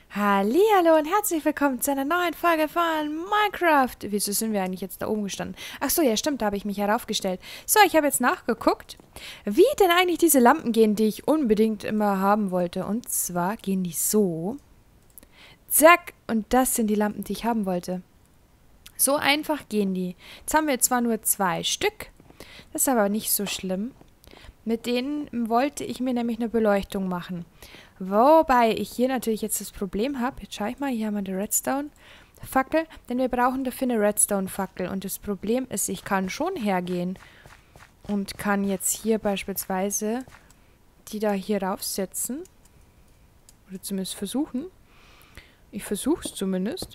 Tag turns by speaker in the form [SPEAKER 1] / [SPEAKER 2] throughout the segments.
[SPEAKER 1] Hallihallo und herzlich willkommen zu einer neuen Folge von Minecraft. Wieso sind wir eigentlich jetzt da oben gestanden? Ach so, ja stimmt, da habe ich mich heraufgestellt. So, ich habe jetzt nachgeguckt, wie denn eigentlich diese Lampen gehen, die ich unbedingt immer haben wollte. Und zwar gehen die so. Zack, und das sind die Lampen, die ich haben wollte. So einfach gehen die. Jetzt haben wir zwar nur 2 Stück, das ist aber nicht so schlimm. Mit denen wollte ich mir nämlich eine Beleuchtung machen. Wobei ich hier natürlich jetzt das Problem habe, jetzt schaue ich mal, hier haben wir eine Redstone-Fackel, denn wir brauchen dafür eine Redstone-Fackel. Und das Problem ist, ich kann schon hergehen und kann jetzt hier beispielsweise die da hier raufsetzen. Oder zumindest versuchen. Ich versuche es zumindest.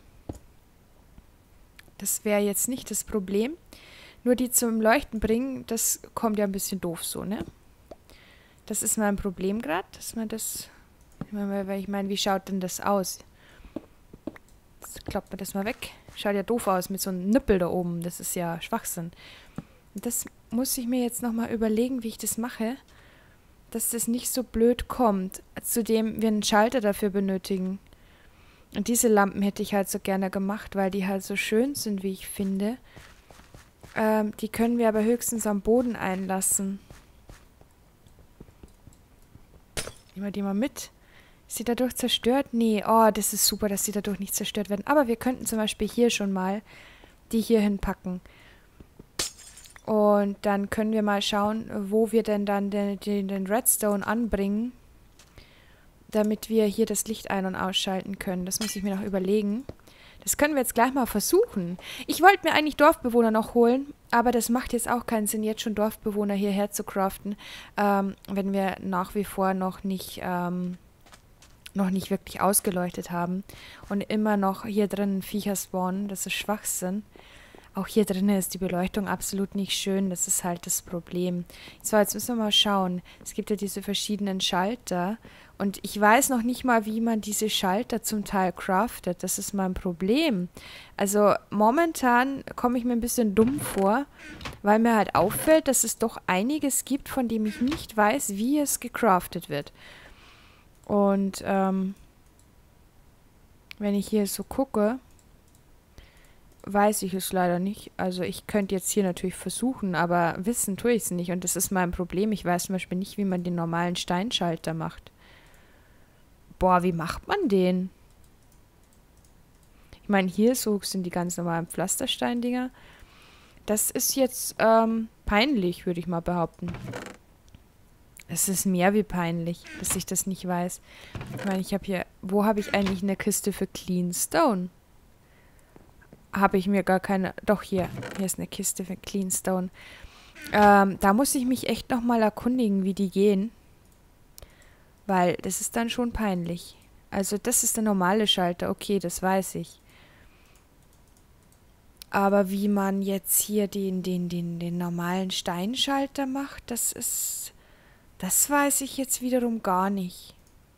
[SPEAKER 1] Das wäre jetzt nicht das Problem. Nur die zum Leuchten bringen, das kommt ja ein bisschen doof so, ne? Das ist mein Problem gerade, dass man das... Ich meine, wie schaut denn das aus? Jetzt klappt man das mal weg. Schaut ja doof aus mit so einem Nippel da oben. Das ist ja Schwachsinn. Das muss ich mir jetzt nochmal überlegen, wie ich das mache, dass das nicht so blöd kommt. Zudem wir einen Schalter dafür benötigen. Und diese Lampen hätte ich halt so gerne gemacht, weil die halt so schön sind, wie ich finde. Die können wir aber höchstens am Boden einlassen. Nehmen wir die mal mit. Ist sie dadurch zerstört? Nee, oh, das ist super, dass sie dadurch nicht zerstört werden. Aber wir könnten zum Beispiel hier schon mal die hier hinpacken. Und dann können wir mal schauen, wo wir denn dann den Redstone anbringen, damit wir hier das Licht ein- und ausschalten können. Das muss ich mir noch überlegen. Das können wir jetzt gleich mal versuchen. Ich wollte mir eigentlich Dorfbewohner noch holen, aber das macht jetzt auch keinen Sinn, jetzt schon Dorfbewohner hierher zu craften, wenn wir nach wie vor noch nicht wirklich ausgeleuchtet haben und immer noch hier drin Viecher spawnen. Das ist Schwachsinn. Auch hier drinnen ist die Beleuchtung absolut nicht schön. Das ist halt das Problem. So, jetzt müssen wir mal schauen. Es gibt ja diese verschiedenen Schalter. Und ich weiß noch nicht mal, wie man diese Schalter zum Teil craftet. Das ist mein Problem. Also momentan komme ich mir ein bisschen dumm vor, weil mir halt auffällt, dass es doch einiges gibt, von dem ich nicht weiß, wie es gecraftet wird. Und wenn ich hier so gucke, weiß ich es leider nicht. Also ich könnte jetzt hier natürlich versuchen, aber wissen tue ich es nicht. Und das ist mein Problem. Ich weiß zum Beispiel nicht, wie man den normalen Steinschalter macht. Boah, wie macht man den? Ich meine, hier so sind die ganz normalen Pflastersteindinger. Das ist jetzt peinlich, würde ich mal behaupten. Es ist mehr wie peinlich, dass ich das nicht weiß. Ich meine, ich habe hier... Wo habe ich eigentlich eine Kiste für Clean Stone? Habe ich mir gar keine... Doch, hier. Hier ist eine Kiste für Clean Stone. Da muss ich mich echt nochmal erkundigen, wie die gehen. Weil das ist dann schon peinlich. Also das ist der normale Schalter. Okay, das weiß ich. Aber wie man jetzt hier den normalen Steinschalter macht, das ist... Das weiß ich jetzt wiederum gar nicht.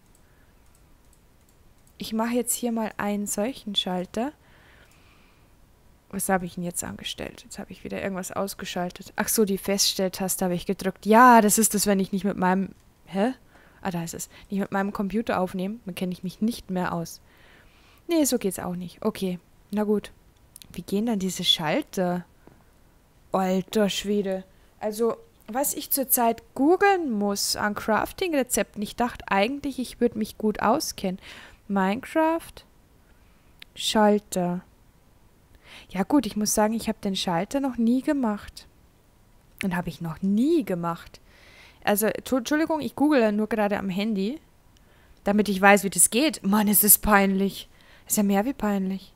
[SPEAKER 1] Ich mache jetzt hier mal einen solchen Schalter. Was habe ich denn jetzt angestellt? Jetzt habe ich wieder irgendwas ausgeschaltet. Ach so, die Feststelltaste habe ich gedrückt. Ja, das ist das, wenn ich nicht mit meinem... Hä? Ah, da ist es. Nicht mit meinem Computer aufnehme, dann kenne ich mich nicht mehr aus. Nee, so geht's auch nicht. Okay, na gut. Wie gehen dann diese Schalter? Alter Schwede. Also, was ich zurzeit googeln muss an Crafting-Rezepten, ich dachte eigentlich, ich würde mich gut auskennen. Minecraft, Schalter. Ja gut, ich muss sagen, ich habe den Schalter noch nie gemacht. Den habe ich noch nie gemacht. Also, Entschuldigung, ich google nur gerade am Handy, damit ich weiß, wie das geht. Mann, es ist peinlich. Ist ja mehr wie peinlich.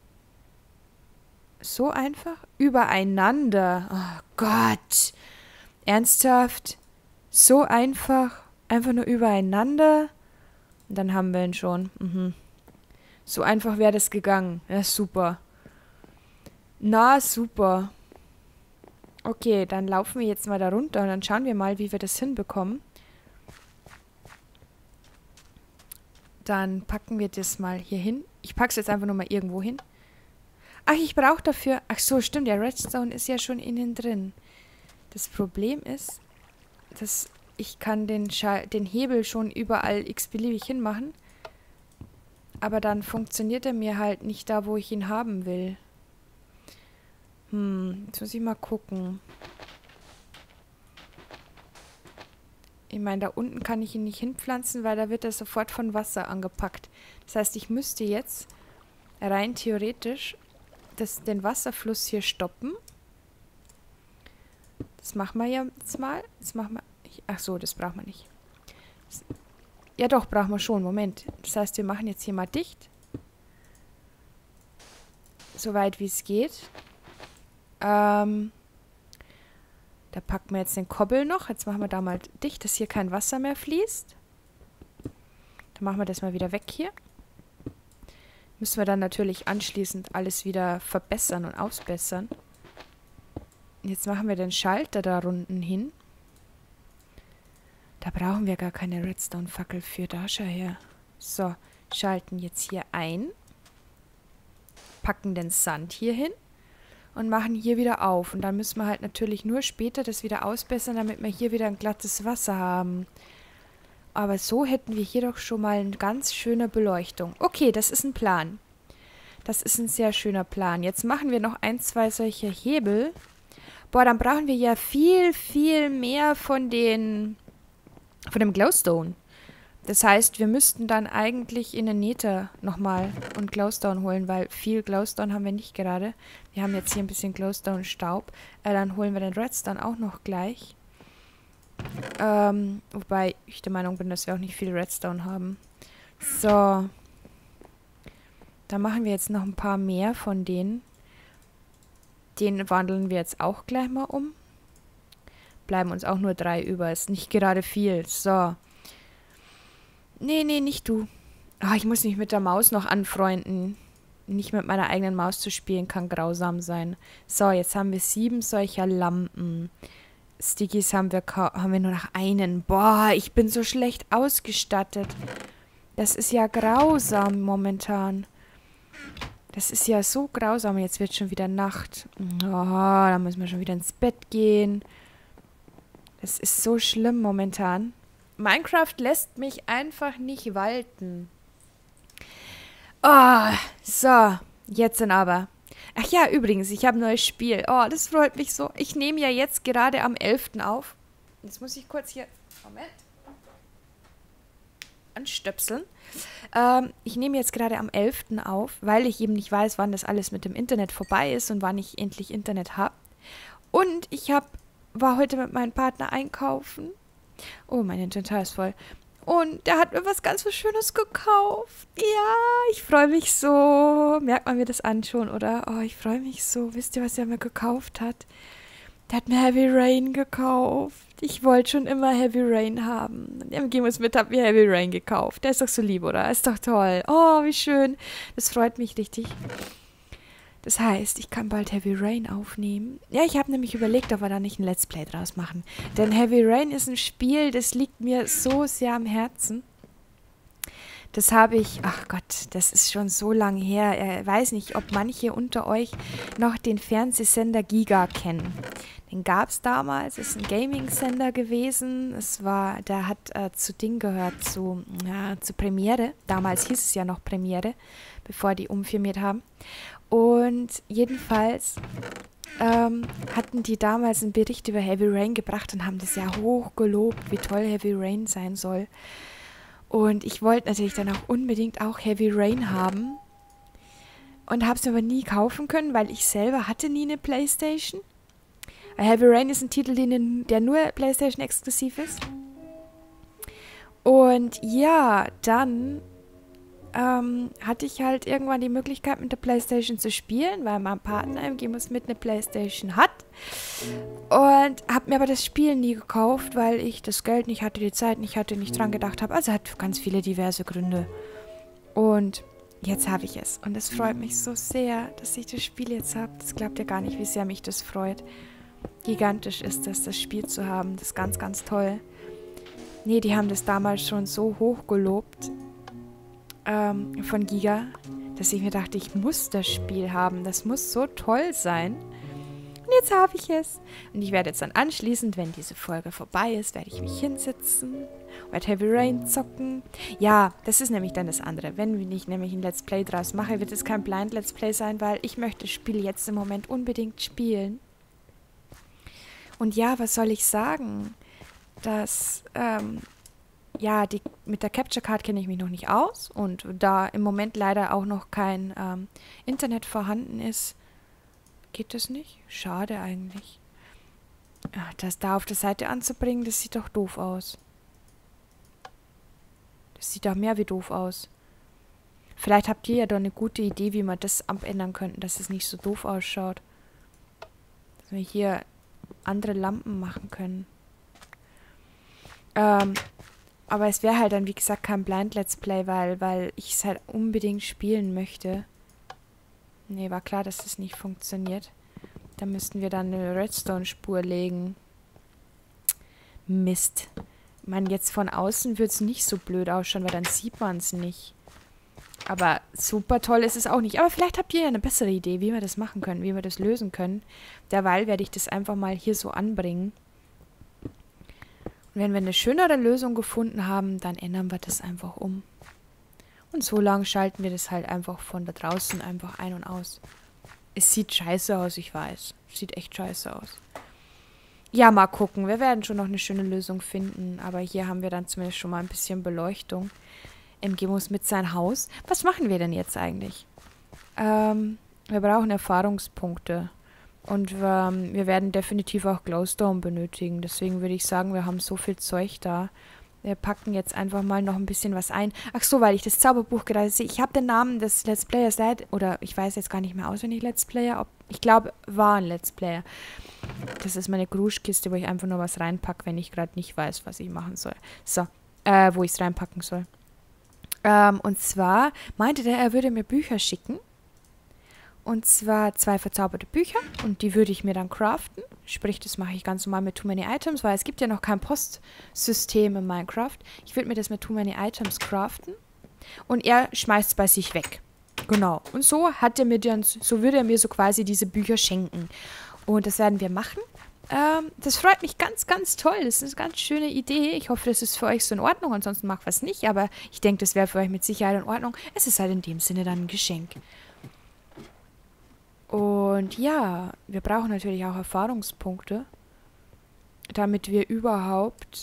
[SPEAKER 1] So einfach? Übereinander. Oh Gott. Ernsthaft? So einfach? Einfach nur übereinander? Und dann haben wir ihn schon. Mhm. So einfach wäre das gegangen. Ja, super. Na, super. Okay, dann laufen wir jetzt mal da runter und dann schauen wir mal, wie wir das hinbekommen. Dann packen wir das mal hier hin. Ich packe es jetzt einfach nur mal irgendwo hin. Ach, ich brauche dafür... Ach so, stimmt, der Redstone ist ja schon innen drin. Das Problem ist, dass ich kann den Hebel schon überall x-beliebig hinmachen. Aber dann funktioniert er mir halt nicht da, wo ich ihn haben will. Jetzt muss ich mal gucken. Ich meine, da unten kann ich ihn nicht hinpflanzen, weil da wird er sofort von Wasser angepackt. Das heißt, ich müsste jetzt rein theoretisch den Wasserfluss hier stoppen. Das machen wir jetzt mal. Das machen wir. Ach so, das braucht man nicht. Ja doch, brauchen wir schon. Moment. Das heißt, wir machen jetzt hier mal dicht. Soweit wie es geht. Da packen wir jetzt den Kobbel noch. Jetzt machen wir da mal dicht, dass hier kein Wasser mehr fließt. Dann machen wir das mal wieder weg hier. Müssen wir dann natürlich anschließend alles wieder verbessern und ausbessern. Jetzt machen wir den Schalter da unten hin. Da brauchen wir gar keine Redstone-Fackel für. Da, schau her. So, schalten jetzt hier ein. Packen den Sand hier hin. Und machen hier wieder auf. Und dann müssen wir halt natürlich nur später das wieder ausbessern, damit wir hier wieder ein glattes Wasser haben. Aber so hätten wir hier doch schon mal eine ganz schöne Beleuchtung. Okay, das ist ein Plan. Das ist ein sehr schöner Plan. Jetzt machen wir noch 1, 2 solche Hebel. Boah, dann brauchen wir ja viel, viel mehr von dem Glowstone. Das heißt, wir müssten dann eigentlich in den Nether nochmal und Glowstone holen, weil viel Glowstone haben wir nicht gerade. Wir haben jetzt hier ein bisschen Glowstone-Staub. Dann holen wir den Redstone auch noch gleich. Wobei ich der Meinung bin, dass wir auch nicht viel Redstone haben. So. Da machen wir jetzt noch ein paar mehr von denen. Den wandeln wir jetzt auch gleich mal um. Bleiben uns auch nur 3 über. Ist nicht gerade viel. So. Nee, nicht du. Oh, ich muss mich mit der Maus noch anfreunden. Nicht mit meiner eigenen Maus zu spielen, kann grausam sein. So, jetzt haben wir 7 solcher Lampen. Stickies haben wir nur noch einen. Boah, ich bin so schlecht ausgestattet. Das ist ja grausam momentan. Das ist ja so grausam. Jetzt wird schon wieder Nacht. Oh, da müssen wir schon wieder ins Bett gehen. Das ist so schlimm momentan. Minecraft lässt mich einfach nicht walten. Oh, so. Jetzt dann aber. Ach ja, übrigens, ich habe ein neues Spiel. Oh, das freut mich so. Ich nehme ja jetzt gerade am 11. auf. Jetzt muss ich kurz hier... Moment. Anstöpseln. Ich nehme jetzt gerade am 11. auf, weil ich eben nicht weiß, wann das alles mit dem Internet vorbei ist und wann ich endlich Internet habe. Und ich war heute mit meinem Partner einkaufen. Oh, mein Inventar ist voll. Und der hat mir was ganz was Schönes gekauft. Ja, ich freue mich so. Merkt man mir das an schon, oder? Oh, ich freue mich so. Wisst ihr, was er mir gekauft hat? Der hat mir Heavy Rain gekauft. Ich wollte schon immer Heavy Rain haben. Im Game mit hat mir Heavy Rain gekauft. Der ist doch so lieb, oder? Ist doch toll. Oh, wie schön. Das freut mich richtig. Das heißt, ich kann bald Heavy Rain aufnehmen. Ja, ich habe nämlich überlegt, ob wir da nicht ein Let's Play draus machen. Denn Heavy Rain ist ein Spiel, das liegt mir so sehr am Herzen. Das habe ich, ach Gott, das ist schon so lang her. Ich weiß nicht, ob manche unter euch noch den Fernsehsender Giga kennen. Den gab es damals, ist ein Gaming-Sender gewesen. Der hat zu Ding gehört, zu Premiere. Damals hieß es ja noch Premiere, bevor die umfirmiert haben. Und jedenfalls hatten die damals einen Bericht über Heavy Rain gebracht und haben das ja hoch gelobt, wie toll Heavy Rain sein soll. Und ich wollte natürlich dann auch unbedingt auch Heavy Rain haben. Und habe es aber nie kaufen können, weil ich selber hatte nie eine Playstation. Heavy Rain ist ein Titel, der nur Playstation exklusiv ist. Und ja, dann hatte ich halt irgendwann die Möglichkeit, mit der Playstation zu spielen, weil mein Partner im Game mit eine Playstation hat. Und habe mir aber das Spiel nie gekauft, weil ich das Geld nicht hatte, die Zeit nicht hatte, nicht dran gedacht habe. Also hat ganz viele diverse Gründe. Und jetzt habe ich es. Und es freut mich so sehr, dass ich das Spiel jetzt habe. Das glaubt ihr gar nicht, wie sehr mich das freut. Gigantisch ist das Spiel zu haben. Das ist ganz, ganz toll. Nee, die haben das damals schon so hoch gelobt. Von Giga, dass ich mir dachte, ich muss das Spiel haben. Das muss so toll sein. Und jetzt habe ich es. Und ich werde jetzt dann anschließend, wenn diese Folge vorbei ist, werde ich mich hinsetzen, werde Heavy Rain zocken. Ja, das ist nämlich dann das andere. Wenn ich nämlich ein Let's Play draus mache, wird es kein Blind Let's Play sein, weil ich möchte das Spiel jetzt im Moment unbedingt spielen. Und ja, was soll ich sagen? Das, ja, mit der Capture Card kenne ich mich noch nicht aus. Und da im Moment leider auch noch kein Internet vorhanden ist, geht das nicht? Schade eigentlich. Ach, das da auf der Seite anzubringen, das sieht doch doof aus. Das sieht doch mehr wie doof aus. Vielleicht habt ihr ja doch eine gute Idee, wie wir das abändern könnten, dass es nicht so doof ausschaut. Dass wir hier andere Lampen machen können. Aber es wäre halt dann, wie gesagt, kein Blind Let's Play, weil ich es halt unbedingt spielen möchte. Nee, war klar, dass das nicht funktioniert. Da müssten wir dann eine Redstone-Spur legen. Mist. Ich meine, jetzt von außen wird es nicht so blöd ausschauen, weil dann sieht man es nicht. Aber super toll ist es auch nicht. Aber vielleicht habt ihr ja eine bessere Idee, wie wir das machen können, wie wir das lösen können. Derweil werde ich das einfach mal hier so anbringen. Und wenn wir eine schönere Lösung gefunden haben, dann ändern wir das einfach um. Und so lang schalten wir das halt einfach von da draußen einfach ein und aus. Es sieht scheiße aus, ich weiß. Sieht echt scheiße aus. Ja, mal gucken. Wir werden schon noch eine schöne Lösung finden. Aber hier haben wir dann zumindest schon mal ein bisschen Beleuchtung. MG muss mit sein Haus. Was machen wir denn jetzt eigentlich? Wir brauchen Erfahrungspunkte. Und wir werden definitiv auch Glowstone benötigen. Deswegen würde ich sagen, wir haben so viel Zeug da. Wir packen jetzt einfach mal noch ein bisschen was ein. Ach so, weil ich das Zauberbuch gerade sehe. Ich habe den Namen des Let's Players oder ich weiß jetzt gar nicht mehr auswendig Let's Player. Ich glaube, war ein Let's Player. Das ist meine Gruschkiste, wo ich einfach nur was reinpacke, wenn ich gerade nicht weiß, was ich machen soll. So, wo ich es reinpacken soll. Und zwar meinte der, er würde mir Bücher schicken. Und zwar 2 verzauberte Bücher. Und die würde ich mir dann craften. Sprich, das mache ich ganz normal mit Too Many Items, weil es gibt ja noch kein Postsystem in Minecraft. Ich würde mir das mit Too Many Items craften. Und er schmeißt es bei sich weg. Genau. Und so hat er mir dann, so würde er mir so quasi diese Bücher schenken. Und das werden wir machen. Das freut mich ganz, ganz toll. Das ist eine ganz schöne Idee. Ich hoffe, das ist für euch so in Ordnung. Ansonsten macht was nicht. Aber ich denke, das wäre für euch mit Sicherheit in Ordnung. Es ist halt in dem Sinne dann ein Geschenk. Und ja, wir brauchen natürlich auch Erfahrungspunkte, damit wir überhaupt,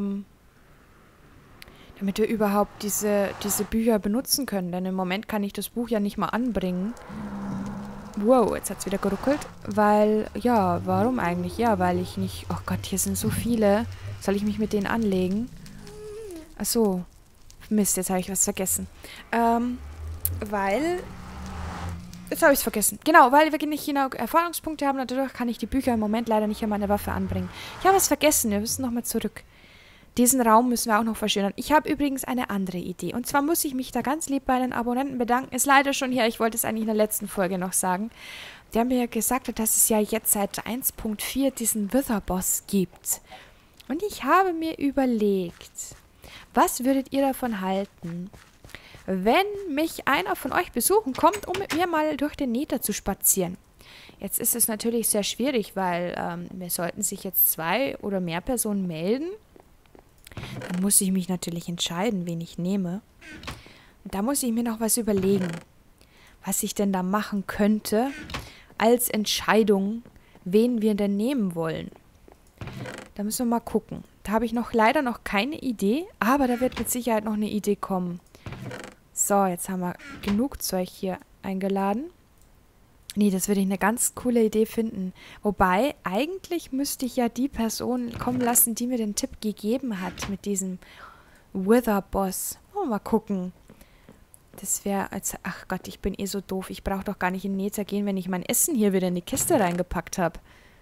[SPEAKER 1] diese Bücher benutzen können. Denn im Moment kann ich das Buch ja nicht mal anbringen. Wow, jetzt hat es wieder geruckelt. Weil, ja, warum eigentlich? Ja, weil ich nicht... Oh Gott, hier sind so viele. Soll ich mich mit denen anlegen? Ach so. Mist, jetzt habe ich was vergessen. Weil... Jetzt habe ich es vergessen. Genau, weil wir nicht genug Erfahrungspunkte haben und dadurch kann ich die Bücher im Moment leider nicht an meine Waffe anbringen. Ich habe es vergessen, wir müssen nochmal zurück. Diesen Raum müssen wir auch noch verschönern. Ich habe übrigens eine andere Idee. Und zwar muss ich mich da ganz lieb bei den Abonnenten bedanken. Ist leider schon hier, ich wollte es eigentlich in der letzten Folge noch sagen. Die haben mir ja gesagt, dass es ja jetzt seit 1.4 diesen Wither-Boss gibt. Und ich habe mir überlegt, was würdet ihr davon halten, wenn mich einer von euch besuchen kommt, um mit mir mal durch den Nether zu spazieren? Jetzt ist es natürlich sehr schwierig, weil wir sollten sich jetzt 2 oder mehr Personen melden. Dann muss ich mich natürlich entscheiden, wen ich nehme. Und da muss ich mir noch was überlegen, was ich denn da machen könnte als Entscheidung, wen wir denn nehmen wollen. Da müssen wir mal gucken. Da habe ich leider noch keine Idee, aber da wird mit Sicherheit noch eine Idee kommen. So, jetzt haben wir genug Zeug hier eingeladen. Nee, das würde ich eine ganz coole Idee finden. Wobei, eigentlich müsste ich ja die Person kommen lassen, die mir den Tipp gegeben hat mit diesem Wither-Boss. Oh, mal gucken. Das wäre, ach Gott, ich bin eh so doof. Ich brauche doch gar nicht in den Nether gehen, wenn ich mein Essen hier wieder in die Kiste reingepackt habe.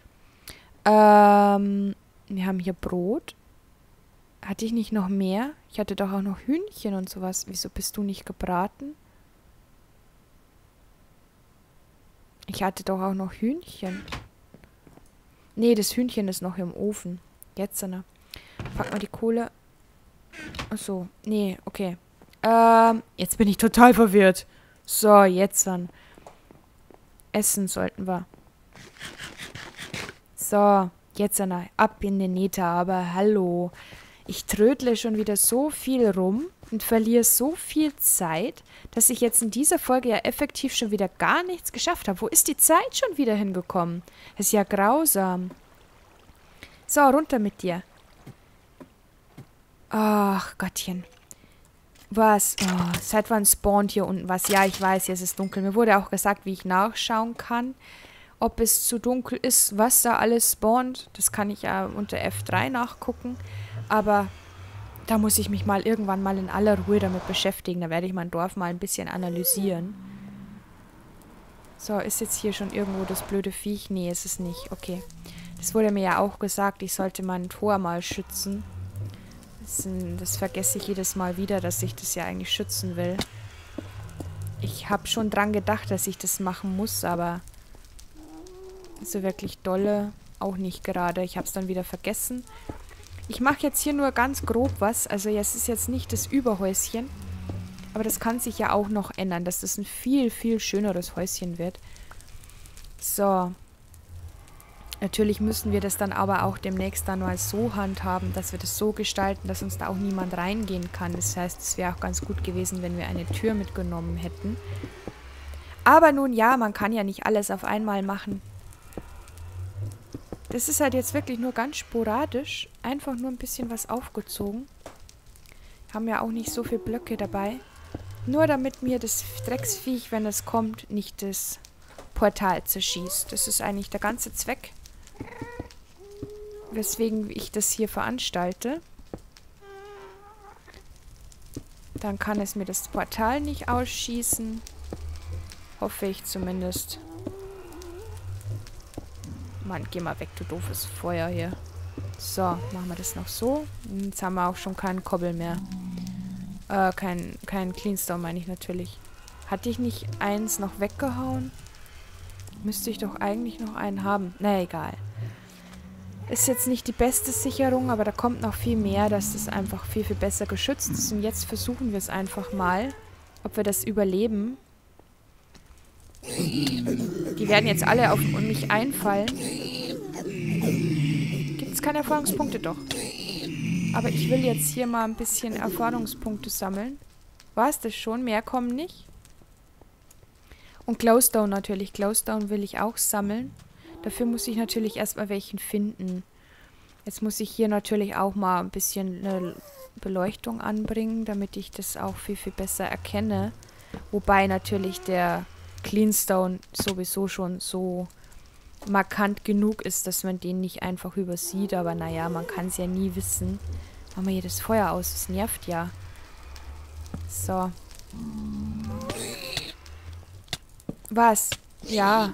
[SPEAKER 1] Wir haben hier Brot. Hatte ich nicht noch mehr? Ich hatte doch auch noch Hühnchen und sowas. Wieso bist du nicht gebraten? Ich hatte doch auch noch Hühnchen. Nee, das Hühnchen ist noch im Ofen. Jetzt, ne? Pack mal die Kohle. Achso, nee, okay. Jetzt bin ich total verwirrt. So, jetzt dann. Essen sollten wir. So, jetzt ab in den Nether, aber hallo. Ich trödle schon wieder so viel rum und verliere so viel Zeit, dass ich jetzt in dieser Folge ja effektiv schon wieder gar nichts geschafft habe. Wo ist die Zeit schon wieder hingekommen? Das ist ja grausam. So, runter mit dir. Ach, Gottchen. Was? Oh, seit wann spawnt hier unten was? Ja, ich weiß, jetzt ist es dunkel. Mir wurde auch gesagt, wie ich nachschauen kann, ob es zu dunkel ist, was da alles spawnt. Das kann ich ja unter F3 nachgucken. Aber da muss ich mich mal irgendwann mal in aller Ruhe damit beschäftigen. Da werde ich mein Dorf mal ein bisschen analysieren. So, ist jetzt hier schon irgendwo das blöde Viech? Nee, ist es nicht. Okay. Das wurde mir ja auch gesagt, ich sollte mein Tor mal schützen. Das vergesse ich jedes Mal wieder, dass ich das ja eigentlich schützen will. Ich habe schon dran gedacht, dass ich das machen muss, aber so wirklich dolle auch nicht gerade. Ich habe es dann wieder vergessen. Ich mache jetzt hier nur ganz grob was. Also es ist jetzt nicht das Überhäuschen. Aber das kann sich ja auch noch ändern, dass das ein viel, viel schöneres Häuschen wird. So. Natürlich müssen wir das dann aber auch demnächst dann mal so handhaben, dass wir das so gestalten, dass uns da auch niemand reingehen kann. Das heißt, es wäre auch ganz gut gewesen, wenn wir eine Tür mitgenommen hätten. Aber nun ja, man kann ja nicht alles auf einmal machen. Das ist halt jetzt wirklich nur ganz sporadisch. Einfach nur ein bisschen was aufgezogen. Haben ja auch nicht so viele Blöcke dabei. Nur damit mir das Drecksviech, wenn es kommt, nicht das Portal zerschießt. Das ist eigentlich der ganze Zweck, weswegen ich das hier veranstalte. Dann kann es mir das Portal nicht ausschießen. Hoffe ich zumindest. Mann, geh mal weg, du doofes Feuer hier. So, machen wir das noch so. Jetzt haben wir auch schon keinen Kobbel mehr. Kein Cleanstone meine ich natürlich. Hatte ich nicht eins noch weggehauen? Müsste ich doch eigentlich noch einen haben. Na, egal. Ist jetzt nicht die beste Sicherung, aber da kommt noch viel mehr, dass es einfach viel, viel besser geschützt ist. Und jetzt versuchen wir es einfach mal, ob wir das überleben. Die werden jetzt alle auf mich einfallen. Gibt es keine Erfahrungspunkte? Doch. Aber ich will jetzt hier mal ein bisschen Erfahrungspunkte sammeln. War es das schon? Mehr kommen nicht. Und Glowstone natürlich. Glowstone will ich auch sammeln. Dafür muss ich natürlich erstmal welchen finden. Jetzt muss ich hier natürlich auch mal ein bisschen eine Beleuchtung anbringen, damit ich das auch viel, viel besser erkenne. Wobei natürlich der Cleanstone sowieso schon so markant genug ist, dass man den nicht einfach übersieht. Aber naja, man kann es ja nie wissen. Machen wir hier das Feuer aus. Das nervt ja. So. Was? Ja.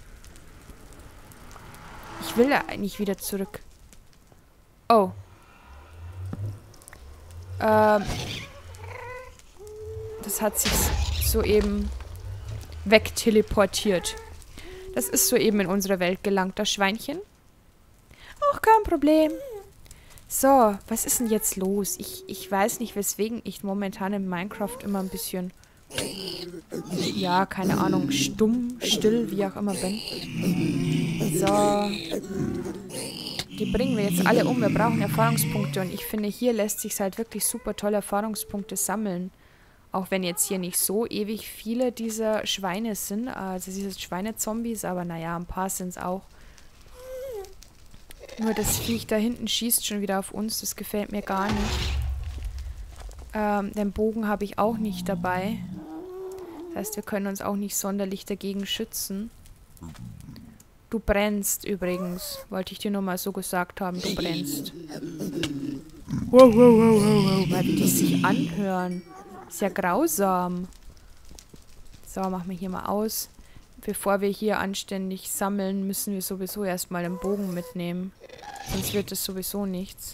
[SPEAKER 1] Ich will da eigentlich wieder zurück. Oh. Das hat sich soeben wegteleportiert. Das ist soeben in unsere Welt gelangt, das Schweinchen. Auch kein Problem. So, was ist denn jetzt los? Ich weiß nicht, weswegen ich momentan in Minecraft immer ein bisschen, ja, keine Ahnung, stumm, still, wie auch immer bin. So. Die bringen wir jetzt alle um. Wir brauchen Erfahrungspunkte. Und ich finde, hier lässt sich halt wirklich super tolle Erfahrungspunkte sammeln. Auch wenn jetzt hier nicht so ewig viele dieser Schweine sind. Also diese Schweinezombies. Aber naja, ein paar sind es auch. Nur das Viech da hinten schießt schon wieder auf uns. Das gefällt mir gar nicht. Den Bogen habe ich auch nicht dabei. Das heißt, wir können uns auch nicht sonderlich dagegen schützen. Du brennst übrigens. Wollte ich dir nur mal so gesagt haben, du brennst. Wow, wow, wow, wow, wow. Weil wie die sich anhören. Ist ja grausam. So, machen wir hier mal aus. Bevor wir hier anständig sammeln, müssen wir sowieso erstmal den Bogen mitnehmen. Sonst wird es sowieso nichts.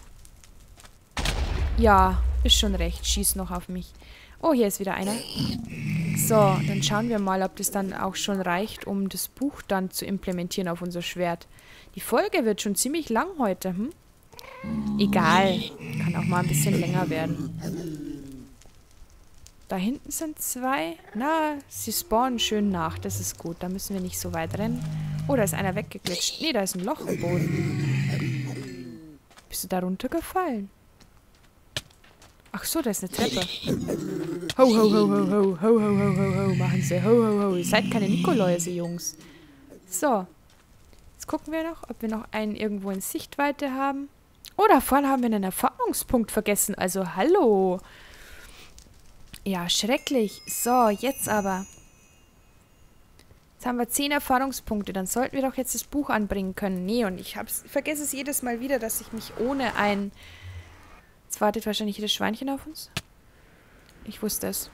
[SPEAKER 1] Ja, ist schon recht. Schieß noch auf mich. Oh, hier ist wieder einer. So, dann schauen wir mal, ob das dann auch schon reicht, um das Buch dann zu implementieren auf unser Schwert. Die Folge wird schon ziemlich lang heute, hm? Egal. Kann auch mal ein bisschen länger werden. Da hinten sind zwei. Na, sie spawnen schön nach. Das ist gut. Da müssen wir nicht so weit rennen. Oh, da ist einer weggeglitscht. Nee, da ist ein Loch im Boden. Bist du da runtergefallen? Ach so, da ist eine Treppe. Ho, ho, ho, ho, ho, ho, ho, ho, ho, ho, machen sie. Ho, ho, ho. Ihr seid keine Nikoläuse, Jungs. So. Jetzt gucken wir noch, ob wir noch einen irgendwo in Sichtweite haben. Oh, da vorne haben wir einen Erfahrungspunkt vergessen. Also, hallo. Ja, schrecklich. So, jetzt aber. Jetzt haben wir 10 Erfahrungspunkte. Dann sollten wir doch jetzt das Buch anbringen können. Nee, und ich vergesse es jedes Mal wieder, dass ich mich ohne ein... Jetzt wartet wahrscheinlich jedes Schweinchen auf uns. Ich wusste es.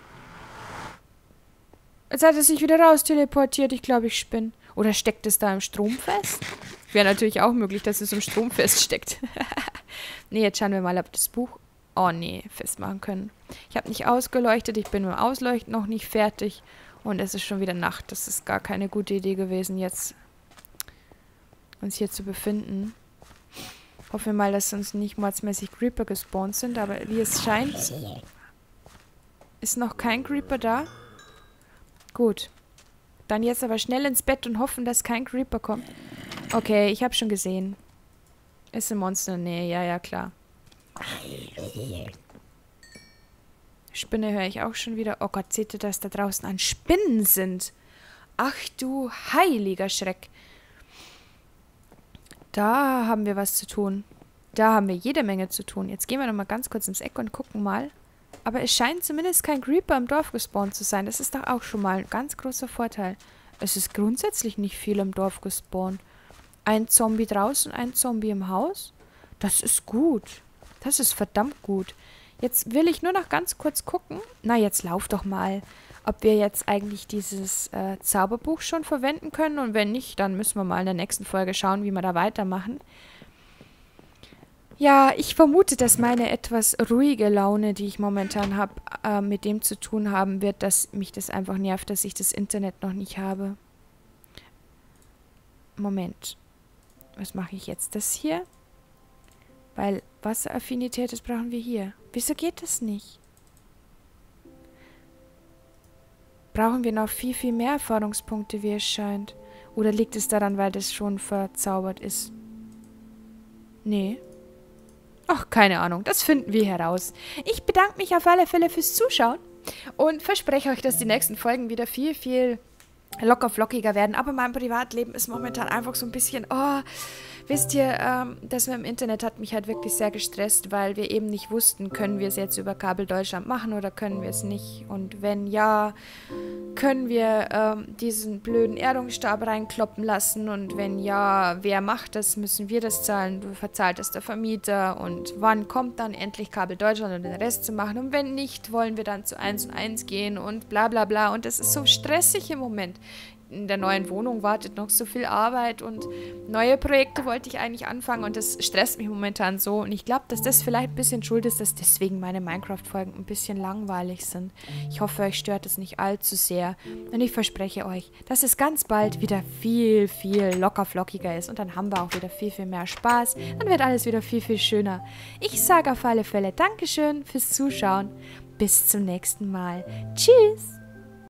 [SPEAKER 1] Jetzt hat es sich wieder raus teleportiert. Ich glaube, ich spinne. Oder steckt es da im Strom fest? Wäre natürlich auch möglich, dass es im Strom feststeckt. Nee, jetzt schauen wir mal, ob das Buch... Oh nee, festmachen können. Ich habe nicht ausgeleuchtet. Ich bin mit dem Ausleuchten noch nicht fertig. Und es ist schon wieder Nacht. Das ist gar keine gute Idee gewesen, jetzt uns hier zu befinden. Hoffen wir mal, dass uns nicht mordsmäßig Creeper gespawnt sind. Aber wie es scheint, ist noch kein Creeper da. Gut. Dann jetzt aber schnell ins Bett und hoffen, dass kein Creeper kommt. Okay, ich habe schon gesehen. Ist ein Monster? Nee, ja, klar. Spinne höre ich auch schon wieder. Oh Gott, seht ihr, dass da draußen an Spinnen sind? Ach du heiliger Schreck. Da haben wir was zu tun. Da haben wir jede Menge zu tun. Jetzt gehen wir nochmal ganz kurz ins Eck und gucken mal. Aber es scheint zumindest kein Creeper im Dorf gespawnt zu sein. Das ist doch auch schon mal ein ganz großer Vorteil. Es ist grundsätzlich nicht viel im Dorf gespawnt. Ein Zombie draußen, ein Zombie im Haus. Das ist gut. Das ist verdammt gut. Jetzt will ich nur noch ganz kurz gucken. Na, jetzt lauf doch mal. Ob wir jetzt eigentlich dieses Zauberbuch schon verwenden können. Und wenn nicht, dann müssen wir mal in der nächsten Folge schauen, wie wir da weitermachen. Ja, ich vermute, dass meine etwas ruhige Laune, die ich momentan habe, mit dem zu tun haben wird, dass mich das einfach nervt, dass ich das Internet noch nicht habe. Moment. Was mache ich jetzt? Das hier? Weil Wasseraffinität, das brauchen wir hier. Wieso geht das nicht? Brauchen wir noch viel, viel mehr Erfahrungspunkte, wie es scheint? Oder liegt es daran, weil das schon verzaubert ist? Nee. Ach, keine Ahnung. Das finden wir heraus. Ich bedanke mich auf alle Fälle fürs Zuschauen und verspreche euch, dass die nächsten Folgen wieder viel, viel locker flockiger werden. Aber mein Privatleben ist momentan einfach so ein bisschen... Oh, wisst ihr, das mit dem Internet hat mich halt wirklich sehr gestresst, weil wir eben nicht wussten, können wir es jetzt über Kabel Deutschland machen oder können wir es nicht? Und wenn ja, können wir diesen blöden Erdungsstab reinkloppen lassen? Und wenn ja, wer macht das? Müssen wir das zahlen? Verzahlt das der Vermieter? Und wann kommt dann endlich Kabel Deutschland, um den Rest zu machen? Und wenn nicht, wollen wir dann zu 1&1 gehen und bla bla bla. Und das ist so stressig im Moment. In der neuen Wohnung wartet noch so viel Arbeit und neue Projekte wollte ich eigentlich anfangen und das stresst mich momentan so. Und ich glaube, dass das vielleicht ein bisschen schuld ist, dass deswegen meine Minecraft-Folgen ein bisschen langweilig sind. Ich hoffe, euch stört es nicht allzu sehr. Und ich verspreche euch, dass es ganz bald wieder viel, viel lockerflockiger ist. Und dann haben wir auch wieder viel, viel mehr Spaß. Dann wird alles wieder viel, viel schöner. Ich sage auf alle Fälle Dankeschön fürs Zuschauen. Bis zum nächsten Mal. Tschüss!